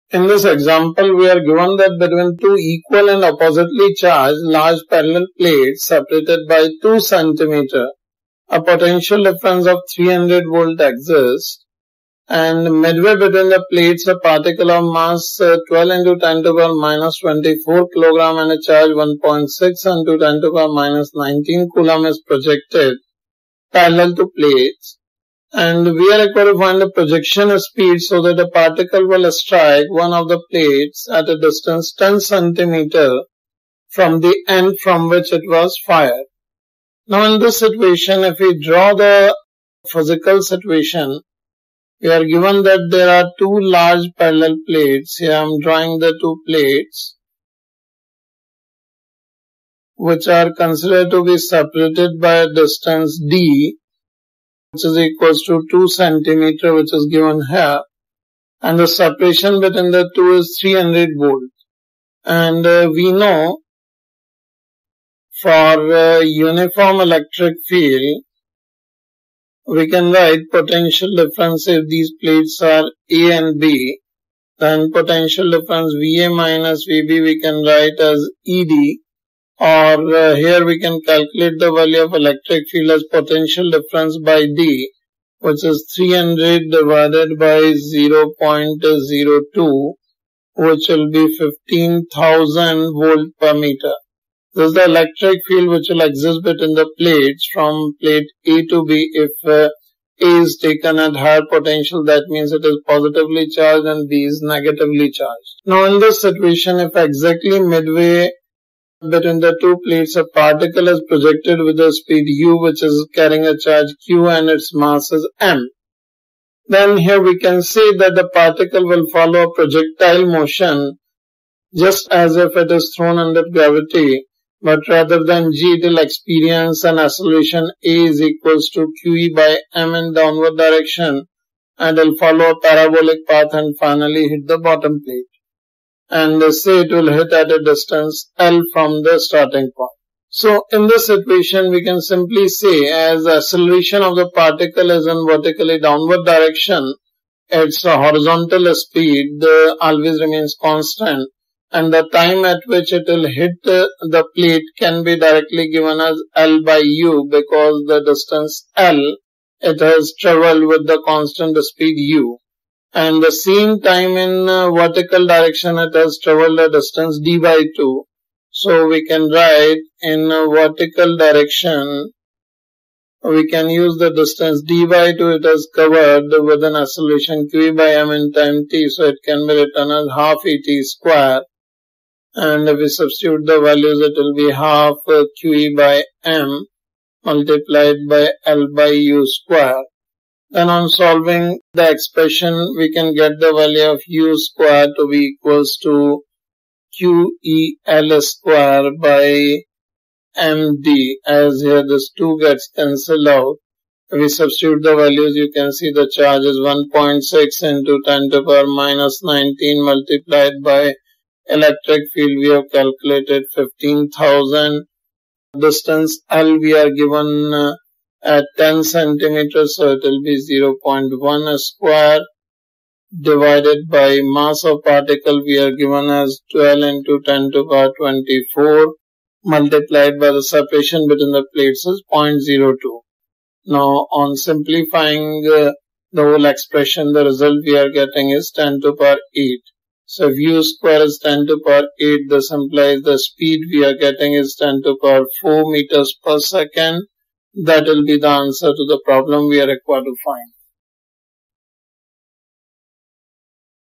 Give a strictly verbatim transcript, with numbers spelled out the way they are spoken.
In this example, we are given that between two equal and oppositely charged large parallel plates separated by two centimeters, a potential difference of three hundred volt exists, and midway between the plates a particle of mass uh, twelve into ten to the power minus twenty-four kilogram and a charge one point six into ten to the power minus nineteen coulomb is projected parallel to plates. And we are required to find the projection speed so that the particle will strike one of the plates at a distance ten centimeters from the end from which it was fired. Now in this situation, if we draw the physical situation, we are given that there are two large parallel plates. Here I am drawing the two plates which are considered to be separated by a distance d, which is equals to two centimeters, which is given here, and the separation between the two is three hundred volt. And uh, we know for uh, uniform electric field, we can write potential difference if these plates are A and B, then potential difference V A minus V B we can write as E D, or uh, here we can calculate the value of electric field as potential difference by D, which is three hundred divided by zero point zero two, which will be fifteen thousand volt per meter. This is the electric field which will exist between the plates from plate A to B. If uh, A is taken at higher potential, that means it is positively charged and B is negatively charged. Now in this situation, if exactly midway between the two plates a particle is projected with a speed u which is carrying a charge q and its mass is m, then here we can say that the particle will follow a projectile motion just as if it is thrown under gravity, but rather than g it will experience an acceleration a is equals to qe by m in downward direction and will follow a parabolic path and finally hit the bottom plate. And say it will hit at a distance L from the starting point. So in this situation we can simply say as the acceleration of the particle is in vertically downward direction, its horizontal speed always remains constant, and the time at which it will hit the plate can be directly given as L by U, because the distance L it has traveled with the constant speed U. And the same time in uh, vertical direction it has traveled a distance d by two. So we can write in uh, vertical direction, we can use the distance d by two, it has covered with an acceleration q by m in time t, so it can be written as half et square. And if we substitute the values, it will be half uh, qe by m multiplied by L by u square. Then on solving the expression, we can get the value of u square to be equals to qel square by md, as here this two gets cancelled out. If we substitute the values, you can see the charge is one point six into ten to the power minus nineteen multiplied by electric field we have calculated fifteen thousand. Distance L we are given uh, at ten centimeters, so it will be zero point one square divided by mass of particle we are given as twelve into ten to the power twenty-four multiplied by the separation between the plates is zero point zero two. Now on simplifying uh, the whole expression, the result we are getting is ten to the power eight. So if u square is ten to the power eight, this implies the speed we are getting is ten to the power four meters per second. That will be the answer to the problem we are required to find.